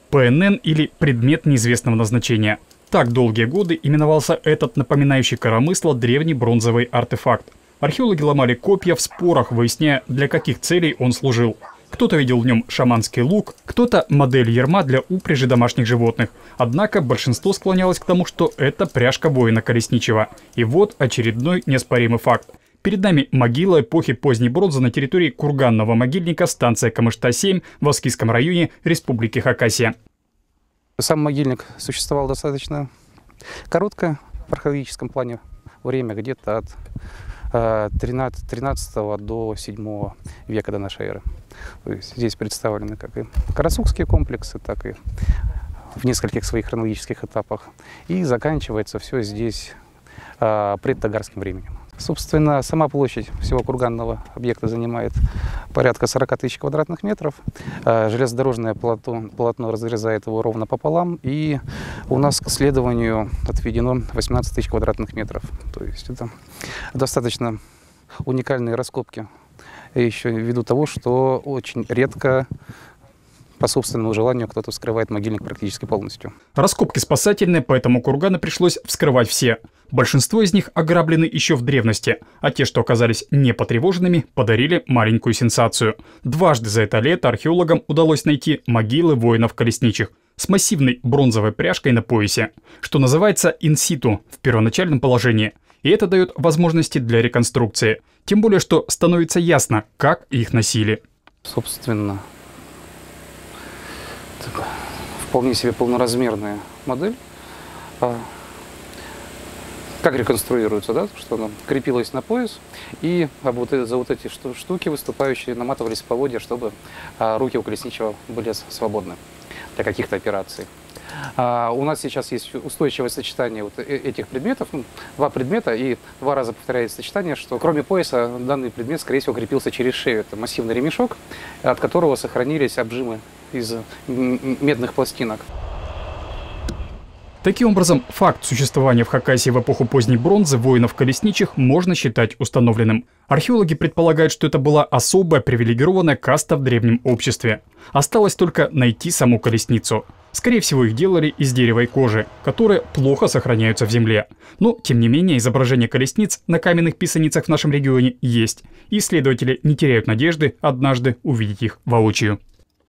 ПНН или предмет неизвестного назначения. Так долгие годы именовался этот напоминающий коромысло древний бронзовый артефакт. Археологи ломали копья в спорах, выясняя, для каких целей он служил. Кто-то видел в нем шаманский лук, кто-то модель ярма для упряжи домашних животных. Однако большинство склонялось к тому, что это пряжка воина Колесничего. И вот очередной неоспоримый факт. Перед нами могила эпохи поздней бронзы на территории курганного могильника, станция Камышта-7 в Аскизском районе Республики Хакасия. Сам могильник существовал достаточно короткое в археологическом плане время, где-то от 13 до 7 века до нашей эры. То есть здесь представлены как и карасукские комплексы, так и в нескольких своих хронологических этапах. И заканчивается все здесь предтагарским временем. Собственно, сама площадь всего курганного объекта занимает порядка 40 тысяч квадратных метров. Железнодорожное полотно разрезает его ровно пополам. И у нас к исследованию отведено 18 тысяч квадратных метров. То есть это достаточно уникальные раскопки. И еще ввиду того, что очень редко по собственному желанию кто-то вскрывает могильник практически полностью. Раскопки спасательные, поэтому курганы пришлось вскрывать все. Большинство из них ограблены еще в древности, а те, что оказались непотревоженными, подарили маленькую сенсацию. Дважды за это лето археологам удалось найти могилы воинов-колесничих с массивной бронзовой пряжкой на поясе, что называется инситу в первоначальном положении. И это дает возможности для реконструкции. Тем более, что становится ясно, как их носили. Собственно, вполне себе полноразмерная модель. Как реконструируется, да? Что она крепилась на пояс, и за вот эти штуки выступающие наматывались в поводья, чтобы руки у Колесничего были свободны для каких-то операций. У нас сейчас есть устойчивое сочетание вот этих предметов, два предмета, и 2 раза повторяется сочетание, что кроме пояса данный предмет, скорее всего, крепился через шею. Это массивный ремешок, от которого сохранились обжимы из медных пластинок. Таким образом, факт существования в Хакасии в эпоху поздней бронзы воинов-колесничих можно считать установленным. Археологи предполагают, что это была особая привилегированная каста в древнем обществе. Осталось только найти саму колесницу. Скорее всего, их делали из дерева и кожи, которые плохо сохраняются в земле. Но, тем не менее, изображения колесниц на каменных писаницах в нашем регионе есть. И исследователи не теряют надежды однажды увидеть их воочию.